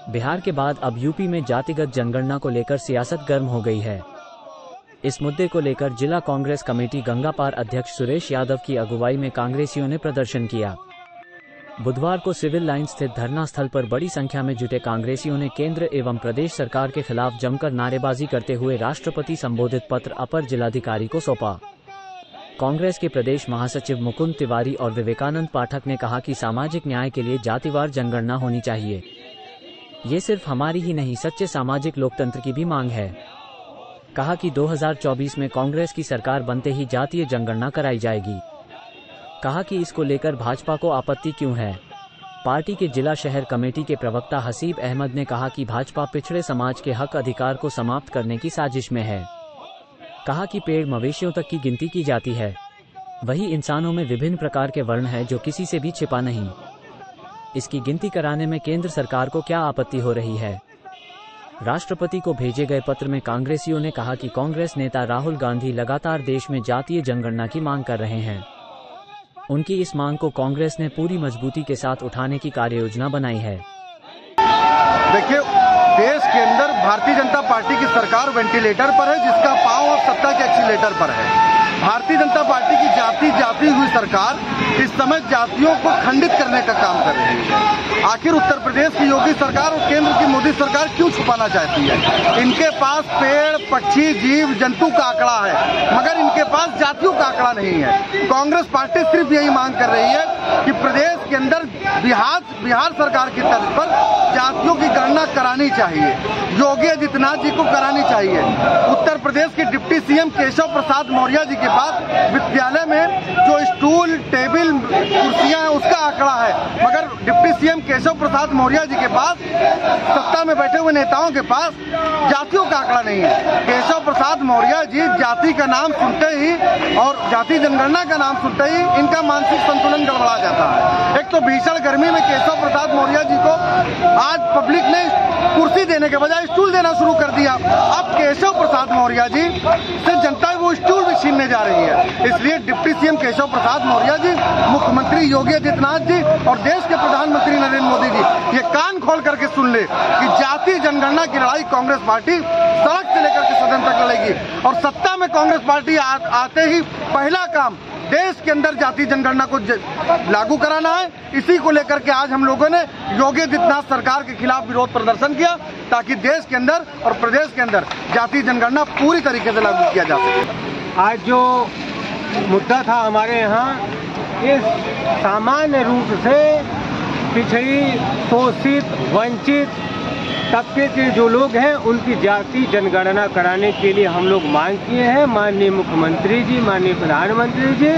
बिहार के बाद अब यूपी में जातिगत जनगणना को लेकर सियासत गर्म हो गई है। इस मुद्दे को लेकर जिला कांग्रेस कमेटी गंगापार अध्यक्ष सुरेश यादव की अगुवाई में कांग्रेसियों ने प्रदर्शन किया। बुधवार को सिविल लाइन स्थित धरना स्थल पर बड़ी संख्या में जुटे कांग्रेसियों ने केंद्र एवं प्रदेश सरकार के खिलाफ जमकर नारेबाजी करते हुए राष्ट्रपति संबोधित पत्र अपर जिलाधिकारी को सौंपा। कांग्रेस के प्रदेश महासचिव मुकुंद तिवारी और विवेकानंद पाठक ने कहा कि सामाजिक न्याय के लिए जातिवार जनगणना होनी चाहिए। ये सिर्फ हमारी ही नहीं, सच्चे सामाजिक लोकतंत्र की भी मांग है। कहा कि 2024 में कांग्रेस की सरकार बनते ही जातीय जनगणना कराई जाएगी। कहा कि इसको लेकर भाजपा को आपत्ति क्यों है। पार्टी के जिला शहर कमेटी के प्रवक्ता हसीब अहमद ने कहा कि भाजपा पिछड़े समाज के हक अधिकार को समाप्त करने की साजिश में है। कहा कि पेड़ मवेशियों तक की गिनती की जाती है, वही इंसानों में विभिन्न प्रकार के वर्ण हैं जो किसी से भी छिपा नहीं। इसकी गिनती कराने में केंद्र सरकार को क्या आपत्ति हो रही है। राष्ट्रपति को भेजे गए पत्र में कांग्रेसियों ने कहा कि कांग्रेस नेता राहुल गांधी लगातार देश में जातीय जनगणना की मांग कर रहे हैं। उनकी इस मांग को कांग्रेस ने पूरी मजबूती के साथ उठाने की कार्ययोजना बनाई है। देखिए, देश के अंदर भारतीय जनता पार्टी की सरकार वेंटिलेटर पर है, जिसका पांव अब सत्ता के एक्सीलेटर पर है। भारतीय जनता पार्टी की जाती हुई सरकार इस समय जातियों को खंडित करने का काम कर रही है। आखिर उत्तर प्रदेश की योगी सरकार और केंद्र की मोदी सरकार क्यों छुपाना चाहती है? इनके पास पेड़, पक्षी, जीव जंतु का आंकड़ा है, मगर इनके पास जातियों का आंकड़ा नहीं है। कांग्रेस पार्टी सिर्फ यही मांग कर रही है कि प्रदेश के अंदर बिहार सरकार की तर्ज पर जातियों की गणना करानी चाहिए। योगी आदित्यनाथ जी को करानी चाहिए। उत्तर प्रदेश के डिप्टी सीएम केशव प्रसाद मौर्य जी के पास विद्यालय में जो स्टूल, टेबल, कुर्सियां हैं उसका आंकड़ा है, मगर डिप्टी सीएम केशव प्रसाद मौर्य जी के पास, सत्ता में बैठे हुए नेताओं के पास जातियों का आंकड़ा नहीं है। केशव प्रसाद मौर्य जी जाति का नाम सुनते ही और जाति जनगणना का नाम सुनते ही इनका मानसिक संतुलन गड़बड़ा जाता है। एक तो भीषण गर्मी में केशव प्रसाद मौर्य जी को आज पब्लिक ने कुर्सी देने के बजाय स्टूल देना शुरू कर दिया। अब केशव प्रसाद मौर्य जी से जनता वो स्टूल भी छीनने जा रही है। इसलिए डिप्टी सीएम केशव प्रसाद मौर्य जी, मुख्यमंत्री योगी आदित्यनाथ जी और देश के प्रधानमंत्री नरेंद्र मोदी जी ये कान खोल करके सुन ले कि जातीय जनगणना की लड़ाई कांग्रेस पार्टी सड़क से लेकर के सदन तक लड़ेगी। और सत्ता में कांग्रेस पार्टी आते ही पहला काम देश के अंदर जातीय जनगणना को लागू कराना है। इसी को लेकर के आज हम लोगों ने योगी आदित्यनाथ सरकार के खिलाफ विरोध प्रदर्शन किया, ताकि देश के अंदर और प्रदेश के अंदर जातीय जनगणना पूरी तरीके से लागू किया जा सके। आज जो मुद्दा था हमारे यहाँ, इस सामान्य रूप से पिछड़ी, शोषित, वंचित तबके के जो लोग हैं उनकी जाति जनगणना कराने के लिए हम लोग मांग किए हैं। माननीय मुख्यमंत्री जी, माननीय प्रधानमंत्री जी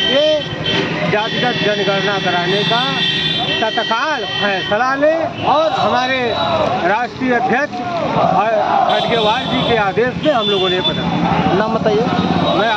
ये जातिगत जनगणना कराने का तत्काल फैसला लें और हमारे राष्ट्रीय अध्यक्ष खडगेवार जी के आदेश पे हम लोगों ने पता। नाम बताइए।